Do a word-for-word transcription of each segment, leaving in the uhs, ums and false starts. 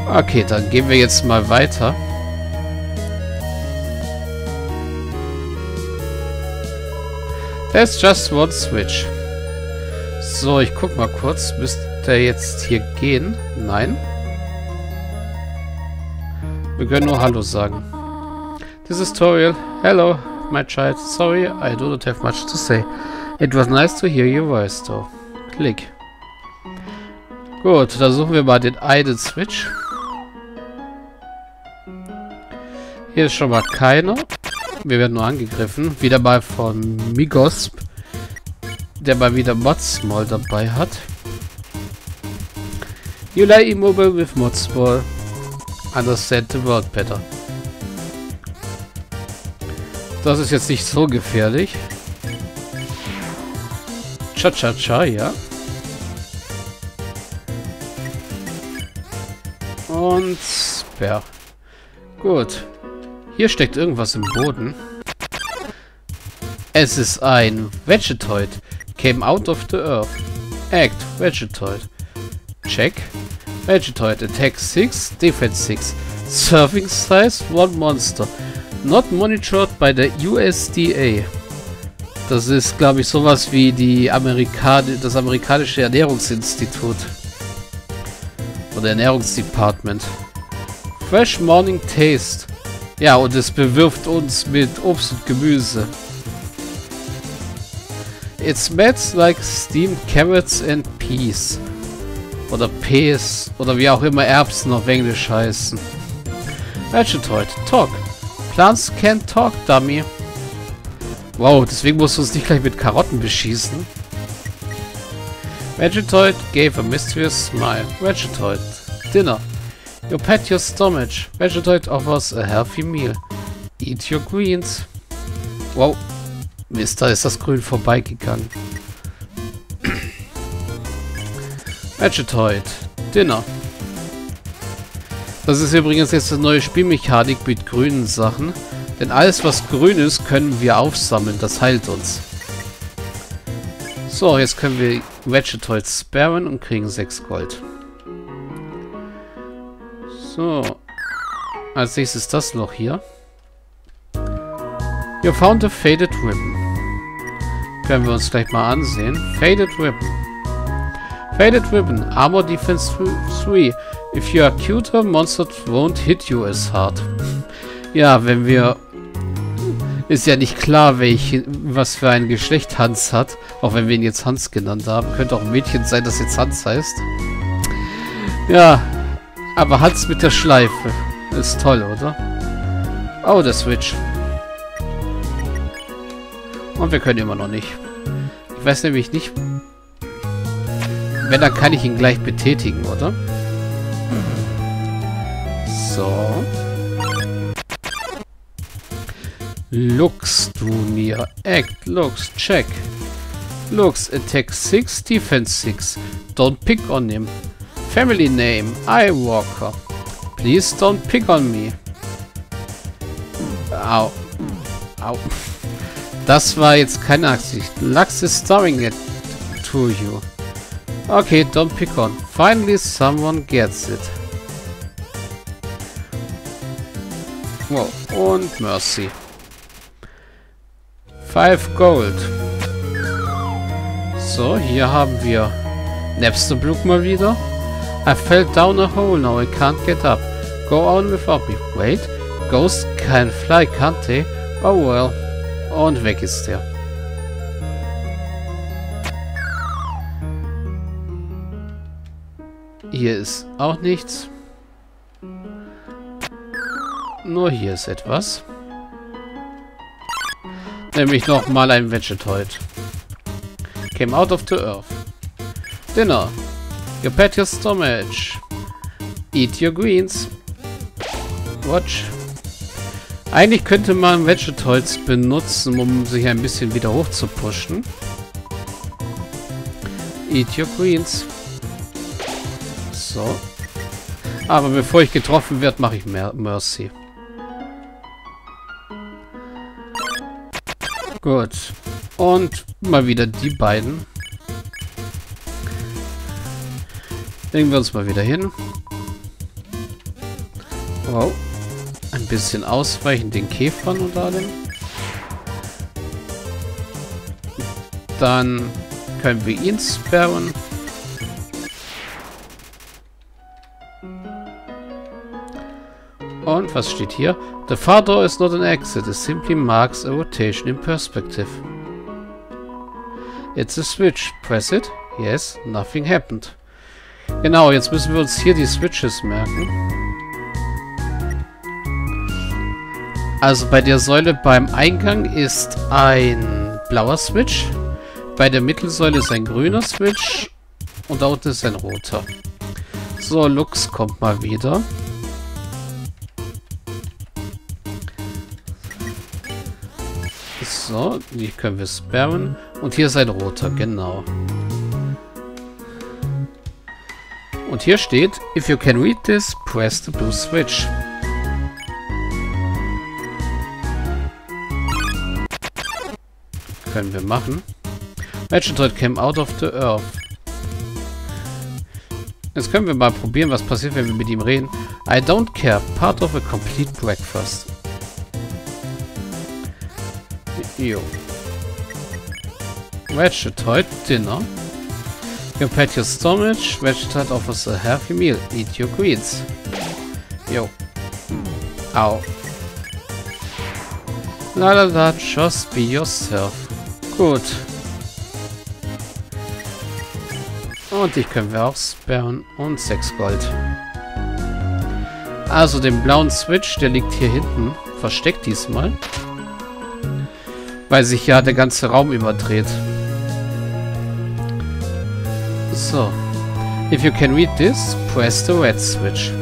Okay, dann gehen wir jetzt mal weiter. There's just one switch. So, ich guck mal kurz. Müsste er jetzt hier gehen? Nein. Wir können nur Hallo sagen. This is Toriel. Hello, my child. Sorry, I do not have much to say. It was nice to hear your voice, though. Klick. Gut, dann suchen wir mal den einen Switch. Hier ist schon mal keiner. Wir werden nur angegriffen. Wieder mal von Migosp, der mal wieder Modsmall dabei hat. You lie immobile with Modsmall. Understand the world better. Das ist jetzt nicht so gefährlich. Cha-cha-cha, ja. Und Sperr. Gut. Hier steckt irgendwas im Boden. Es ist ein Vegetoid. Came out of the earth. Act. Vegetoid. Check. Vegetoid. Attack six. Defense six. Serving size one monster. Not monitored by the U S D A. Das ist, glaube ich, sowas wie die Amerikan das amerikanische Ernährungsinstitut. Oder Ernährungsdepartment. Fresh Morning Taste. Ja, und es bewirft uns mit Obst und Gemüse. It smells like steamed carrots and peas. Oder Peas. Oder wie auch immer Erbsen auf Englisch heißen. Vegetoid. Talk. Plants can't talk, dummy. Wow, deswegen musst du uns nicht gleich mit Karotten beschießen. Vegetoid gave a mysterious smile. Vegetoid. Dinner. You pat your stomach. Vegetoid offers a healthy meal. Eat your greens. Wow. Mist, da ist das Grün vorbeigegangen. Vegetoid. Dinner. Das ist übrigens jetzt eine neue Spielmechanik mit grünen Sachen. Denn alles, was grün ist, können wir aufsammeln. Das heilt uns. So, jetzt können wir Vegetoid sparen und kriegen sechs Gold. So. Als nächstes das noch hier. You found a faded ribbon. Können wir uns gleich mal ansehen. Faded ribbon. Faded ribbon. Armor defense three. If you are cuter, monsters won't hit you as hard. Ja, wenn wir... Ist ja nicht klar, welch, was für ein Geschlecht Hans hat. Auch wenn wir ihn jetzt Hans genannt haben. Könnte auch ein Mädchen sein, das jetzt Hans heißt. Ja, aber Hans mit der Schleife. Ist toll, oder? Oh, der Switch. Und wir können immer noch nicht. Ich weiß nämlich nicht... Wenn, dann kann ich ihn gleich betätigen, oder? So. Looks du mir. Act. Looks. Check. Looks. Attack six. Defense six. Don't pick on him. Family name. Eyewalker. Please don't pick on me. Au. Au. Das war jetzt keine Absicht. Lux is staring at to you. Okay, don't pick on. Finally someone gets it. Wow. Und Mercy. Five Gold. So, hier haben wir Napsterbrook mal wieder. I fell down a hole, now I can't get up. Go on without me. Wait, ghosts can fly, can't they? Oh well. Und weg ist der. Hier ist auch nichts. Nur hier ist etwas. Nämlich nochmal ein Vegetoid. Came out of the earth. Dinner. You pat your stomach. Eat your greens. Watch. Eigentlich könnte man Vegetoids benutzen, um sich ein bisschen wieder hoch zu pushen. Eat your greens. So. Aber bevor ich getroffen werde, mache ich mehr Mercy. Gut. Und mal wieder die beiden. Legen wir uns mal wieder hin. Wow. Ein bisschen ausweichen den Käfern und allem. Dann können wir ihn sperren. Und was steht hier? The far door is not an exit. It simply marks a rotation in perspective. It's a switch. Press it. Yes, nothing happened. Genau, jetzt müssen wir uns hier die Switches merken. Also bei der Säule beim Eingang ist ein blauer Switch. Bei der Mittelsäule ist ein grüner Switch. Und da unten ist ein roter. So, Lux kommt mal wieder. So, die können wir sperren. Und hier ist ein roter, genau. Und hier steht, if you can read this, press the blue switch. Können wir machen. Vegetoid came out of the earth. Jetzt können wir mal probieren, was passiert, wenn wir mit ihm reden. I don't care. Part of a complete breakfast. Jo. Vegetoid dinner. You pet your stomach. Vegetoid offers a healthy meal. Eat your greens. Jo. Au. La la la, just be yourself. Gut. Und dich können wir auch sperren. Und sechs Gold. Also den blauen Switch, der liegt hier hinten. Versteckt diesmal. Weil sich ja der ganze Raum überdreht. So. If you can read this, press the red switch.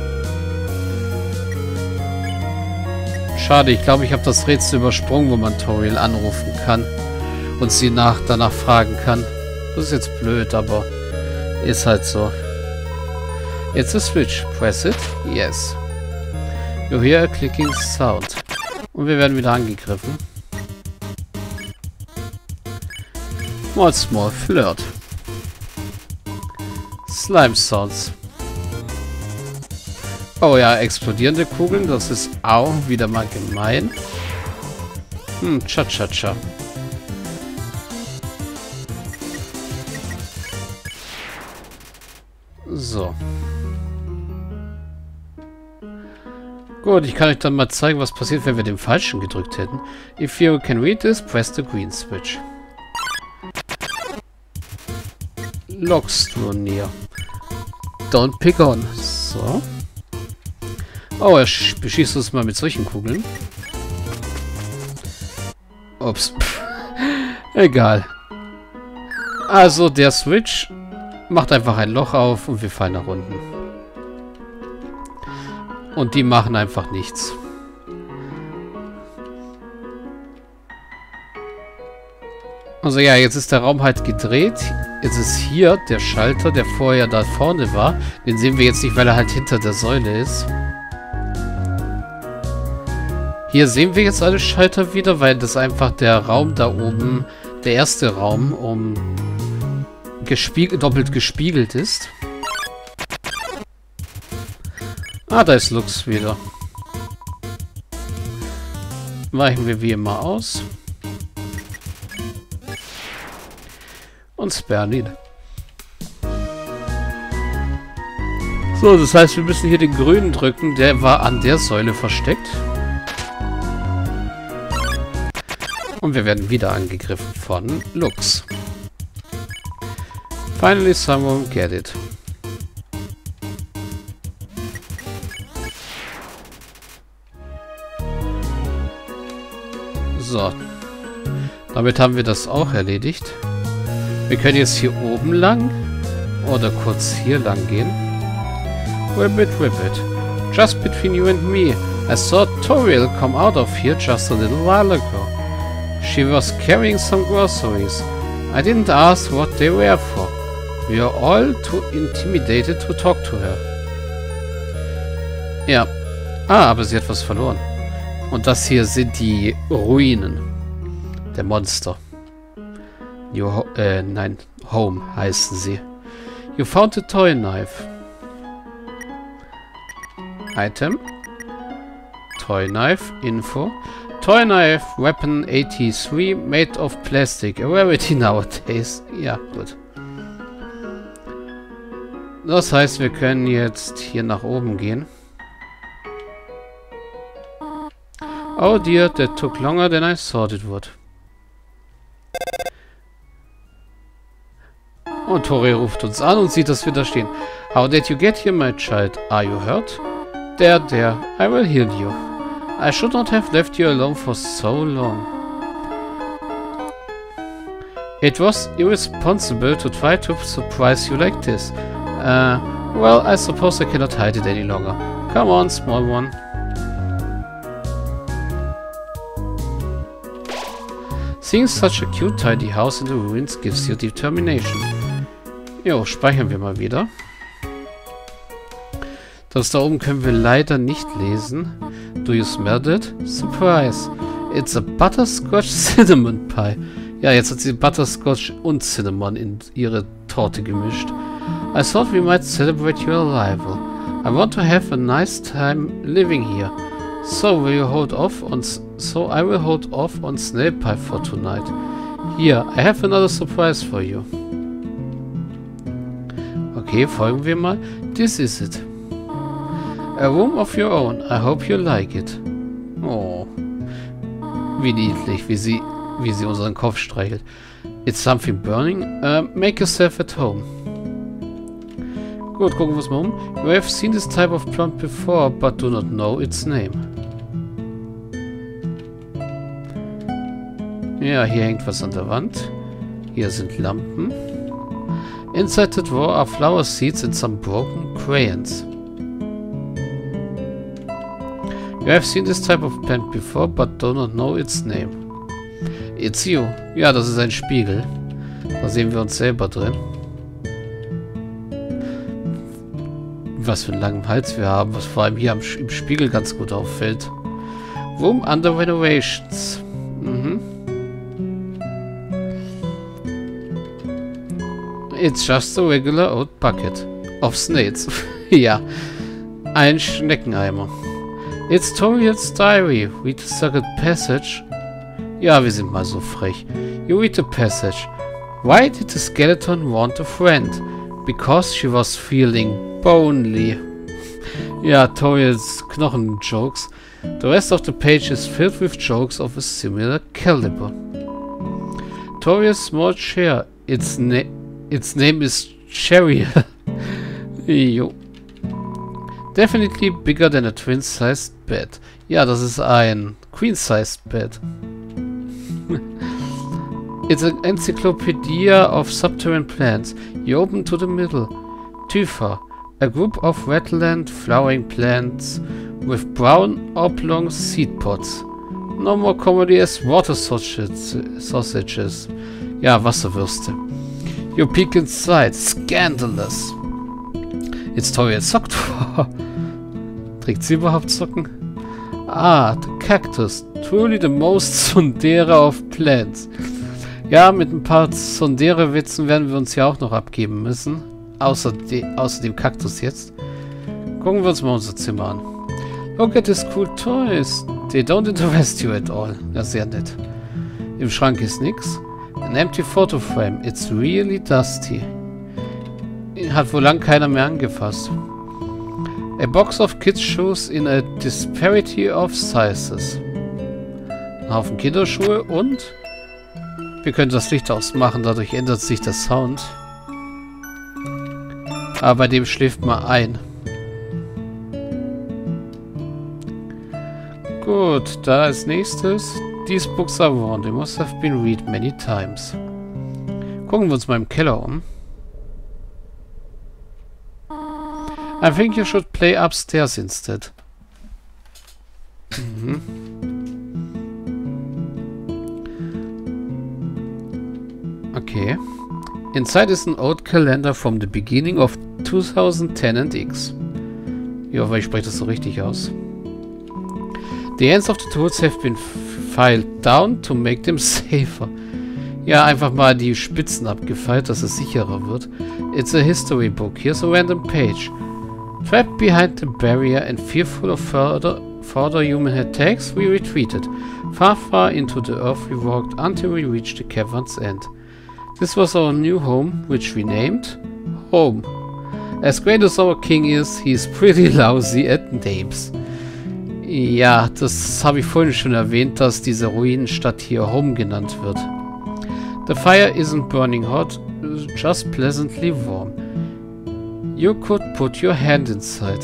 Schade, ich glaube, ich habe das Rätsel übersprungen, wo man Toriel anrufen kann. Und sie nach, danach fragen kann. Das ist jetzt blöd, aber ist halt so. It's a switch. Press it. Yes. You hear a clicking sound. Und wir werden wieder angegriffen. Small, small, flirt. Slime Sounds. Oh ja, explodierende Kugeln. Das ist auch wieder mal gemein. Hm, cha-cha-cha. So. Gut, ich kann euch dann mal zeigen, was passiert, wenn wir den falschen gedrückt hätten. If you can read this, press the green switch. Logs draw near. Don't pick on. So. Oh, er beschießt uns mal mit solchen Kugeln. Ups. Egal. Also, der Switch macht einfach ein Loch auf und wir fallen nach unten. Und die machen einfach nichts. Also ja, jetzt ist der Raum halt gedreht. Jetzt ist hier der Schalter, der vorher da vorne war. Den sehen wir jetzt nicht, weil er halt hinter der Säule ist. Hier sehen wir jetzt alle Schalter wieder, weil das einfach der Raum da oben, der erste Raum, um gespiegelt, doppelt gespiegelt ist. Ah, da ist Lux wieder. Weichen wir wie immer aus. Und sperren ihn. So, das heißt, wir müssen hier den grünen drücken. Der war an der Säule versteckt. Und wir werden wieder angegriffen von Lux. Finally someone get it. So. Damit haben wir das auch erledigt. Wir können jetzt hier oben lang oder kurz hier lang gehen. Ribbit, ribbit. Just between you and me. I saw Toriel come out of here just a little while ago. She was carrying some groceries. I didn't ask what they were for. We are all too intimidated to talk to her. Ja. Ah, aber sie hat was verloren. Und das hier sind die Ruinen der Monster. New Ho äh, nein, Home heißen sie. You found a toy knife. Item. Toy knife. Info. Toy knife. Weapon eighty-three. Made of plastic. A rarity nowadays. Ja, gut. Das heißt, wir können jetzt hier nach oben gehen. Oh dear, that took longer than I thought it would. Und Tori ruft uns an und sieht, dass wir da stehen. How did you get here, my child? Are you hurt? There, there. I will heal you. I should not have left you alone for so long. It was irresponsible to try to surprise you like this. Uh, well, I suppose I cannot hide it any longer. Come on, small one. Seeing such a cute, tidy house in the ruins gives you determination. Jo, speichern wir mal wieder. Das da oben können wir leider nicht lesen. Do you smell that? Surprise! It's a butterscotch cinnamon pie. Ja, jetzt hat sie Butterscotch und Cinnamon in ihre Torte gemischt. I thought we might celebrate your arrival. I want to have a nice time living here. So will you hold off on s so I will hold off on snail pie for tonight. Here, I have another surprise for you. Okay, folgen wir mal. This is it. A room of your own. I hope you like it. Oh. Wie niedlich, wie sie, wie sie unseren Kopf streichelt. It's something burning. Uh, make yourself at home. Gut, gucken wir uns mal um. You have seen this type of plant before, but do not know its name. Ja, hier hängt was an der Wand. Hier sind Lampen. Inside the drawer are flower seeds and some broken crayons. You have seen this type of plant before, but do not know its name. It's you. Ja, das ist ein Spiegel. Da sehen wir uns selber drin. Was für einen langen Hals wir haben, was vor allem hier am, im Spiegel ganz gut auffällt. Room under renovations. Mhm. It's just a regular old bucket of snails. Ja, ein Schneckeneimer. It's Toriel's diary. Read the second passage. Ja, wir sind mal so frech. You read the passage. Why did the skeleton want a friend? Because she was feeling bonely. Ja, Toriel's Knochen-Jokes. The rest of the page is filled with jokes of a similar caliber. Toriel's small chair. Its name. Its name is Cherry. Jo. Definitely bigger than a twin-sized bed. Ja, das ist ein queen-sized bed. It's an encyclopedia of subterranean plants. You open to the middle. Tufa. A group of wetland flowering plants with brown oblong seed pods. No more comedy as water sausages. sausages. Ja, Wasserwürste. You peek inside. Scandalous. It's Toriel socked for. Trägt sie überhaupt Socken? Ah, the cactus. Truly the most Tsundere of plants. Ja, mit ein paar Tsundere-Witzen werden wir uns ja auch noch abgeben müssen. Außer, de außer dem Kaktus jetzt. Gucken wir uns mal unser Zimmer an. Look at these cool toys. They don't interest you at all. Ja, sehr nett. Im Schrank ist nix. An empty photo frame. It's really dusty. Hat wohl lang keiner mehr angefasst. A box of kids' shoes in a disparity of sizes. Ein Haufen Kinderschuhe und wir können das Licht ausmachen, dadurch ändert sich der Sound. Aber bei dem schläft man ein. Gut, da als nächstes. These books are worn. They must have been read many times. Gucken wir uns mal im Keller um. I think you should play upstairs instead. Mhm. Okay. Inside is an old calendar from the beginning of two thousand ten and X. Ich hoffe, ich spreche das so richtig aus. The ends of the tools have been filed down to make them safer. Ja, einfach mal die Spitzen abgefeilt, dass es sicherer wird. It's a history book. Here's a random page. Trapped behind the barrier and fearful of further further human attacks, we retreated. Far, far into the earth we walked until we reached the cavern's end. This was our new home, which we named Home. As great as our king is, he is pretty lousy at names. Ja, das habe ich vorhin schon erwähnt, dass diese Ruinenstadt hier Home genannt wird. The fire isn't burning hot, just pleasantly warm. You could put your hand inside.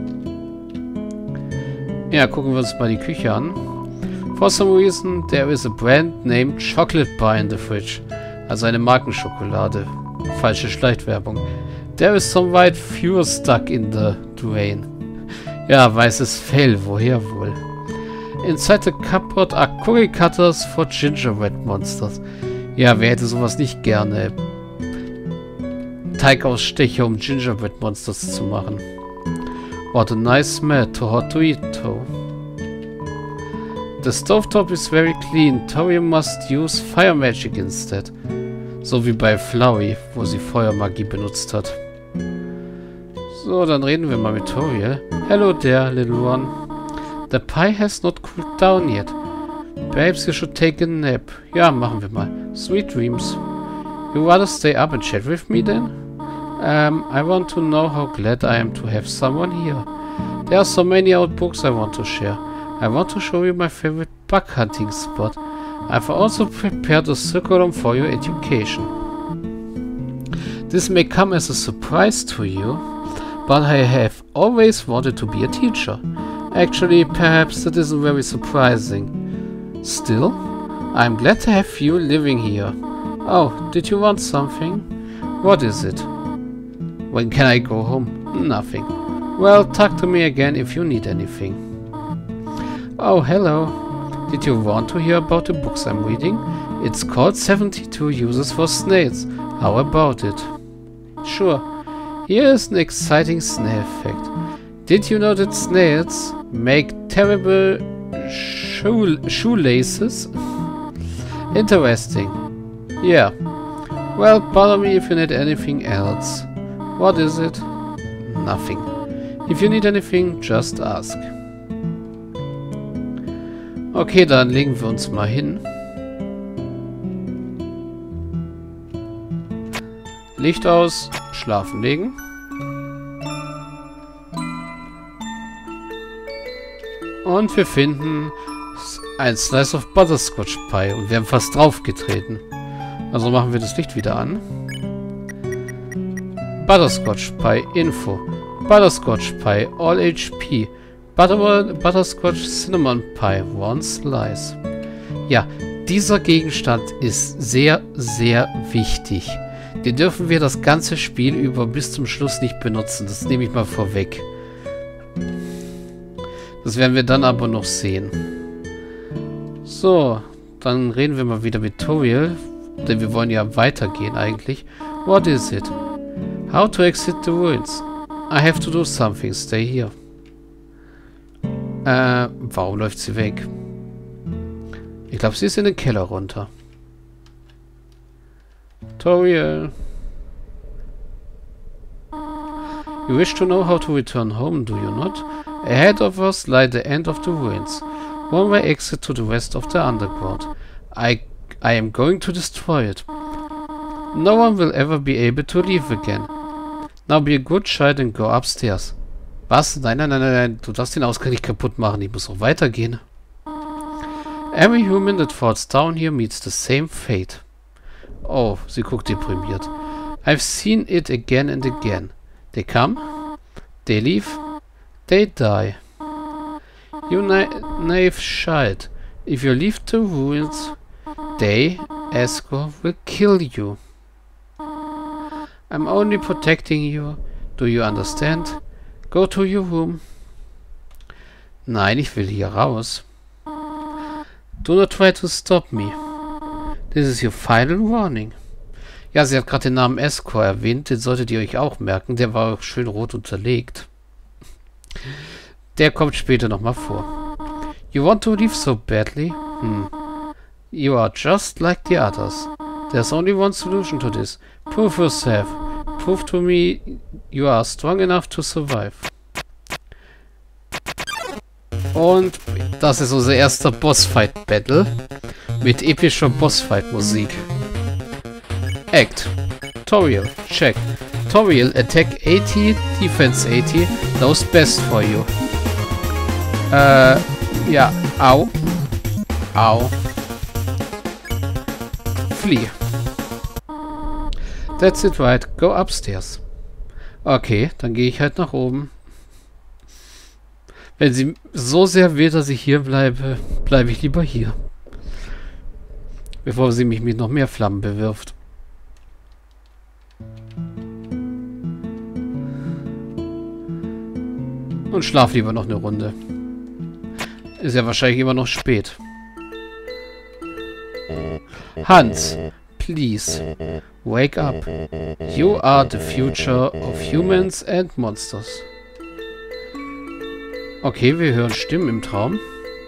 Ja, gucken wir uns mal die Küche an. For some reason, there is a brand named Chocolate Bar in the fridge. Also eine Markenschokolade. Falsche Schleichwerbung. There is some white fuel stuck in the drain. Ja, weißes Fell, woher wohl? Inside the cupboard are cookie cutters for gingerbread monsters. Ja, wer hätte sowas nicht gerne? Teigausstecher, um gingerbread monsters zu machen. What a nice smell, too hot to eat though. The stovetop is very clean, Tori must use fire magic instead. So wie bei Flowey, wo sie Feuermagie benutzt hat. So, dann reden wir mal mit Toriel. Hello there, little one. The pie has not cooled down yet. Perhaps you should take a nap. Ja, machen wir mal. Sweet dreams. You rather stay up and chat with me then? Um, I want to know how glad I am to have someone here. There are so many old books I want to share. I want to show you my favorite bug hunting spot. I've also prepared a curriculum for your education. This may come as a surprise to you, but I have always wanted to be a teacher. Actually, perhaps that isn't very surprising. Still, I'm glad to have you living here. Oh, did you want something? What is it? When can I go home? Nothing. Well, talk to me again if you need anything. Oh, hello. Did you want to hear about the books I'm reading? It's called seventy-two Uses for Snails. How about it? Sure. Here is an exciting snail fact. Did you know that snails make terrible shoe shoelaces? Interesting. Yeah. Well, bother me if you need anything else. What is it? Nothing. If you need anything, just ask. Okay, dann legen wir uns mal hin. Licht aus, schlafen legen. Und wir finden ein Slice of Butterscotch Pie und wir haben fast draufgetreten. Also machen wir das Licht wieder an. Butterscotch Pie Info. Butterscotch Pie All H P. Butter Butterscotch Cinnamon Pie One Slice. Ja, dieser Gegenstand ist sehr, sehr wichtig. Den dürfen wir das ganze Spiel über bis zum Schluss nicht benutzen. Das nehme ich mal vorweg. Das werden wir dann aber noch sehen. So, dann reden wir mal wieder mit Toriel. Denn wir wollen ja weitergehen eigentlich. What is it? How to exit the ruins? I have to do something. Stay here. Äh, warum läuft sie weg? Ich glaube, sie ist in den Keller runter. Toriel. You wish to know how to return home, do you not? Ahead of us lie the end of the ruins. One way exit to the west of the underground. I, I am going to destroy it. No one will ever be able to leave again. Now be a good child and go upstairs. Was? Nein, nein, nein, nein, nein. Du darfst den Ausgang nicht kaputt machen. Ich muss auch weitergehen. Every human that falls down here meets the same fate. Oh, sie guckt deprimiert. I've seen it again and again. They come, they leave, they die. You na naive child. If you leave the ruins, they, Escor, will kill you. I'm only protecting you. Do you understand? Go to your room. Nein, ich will hier raus. Do not try to stop me. This is your final warning. Ja, sie hat gerade den Namen Escor erwähnt. Den solltet ihr euch auch merken. Der war auch schön rot unterlegt. Der kommt später nochmal vor. You want to leave so badly? Hmm. You are just like the others. There's only one solution to this. Prove yourself. Prove to me you are strong enough to survive. Und das ist unser erster Bossfight-Battle mit epischer Bossfight-Musik. Act. Tutorial. Check. Tutorial. Attack eighty, Defense eighty. Knows best for you. Äh, ja. Au. Au. Flee. That's it, right. Go upstairs. Okay, dann gehe ich halt nach oben. Wenn sie so sehr will, dass ich hier bleibe, bleibe ich lieber hier. Bevor sie mich mit noch mehr Flammen bewirft. Und schlaf lieber noch eine Runde. Ist ja wahrscheinlich immer noch spät. Hans, please, wake up. You are the future of humans and monsters. Okay, wir hören Stimmen im Traum.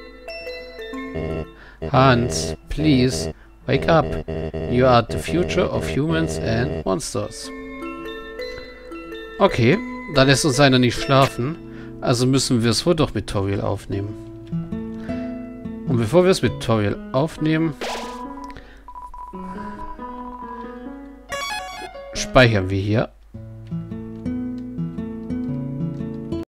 Hans, please, wake up. You are the future of humans and monsters. Okay, da lässt uns einer nicht schlafen. Also müssen wir es wohl doch mit Tutorial aufnehmen. Und bevor wir es mit Tutorial aufnehmen, speichern wir hier